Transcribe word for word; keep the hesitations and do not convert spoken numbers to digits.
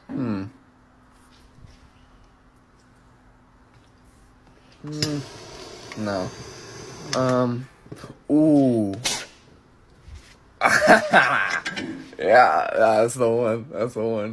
Hmm. Mm, no. Um. Ooh. Yeah, that's the one. That's the one.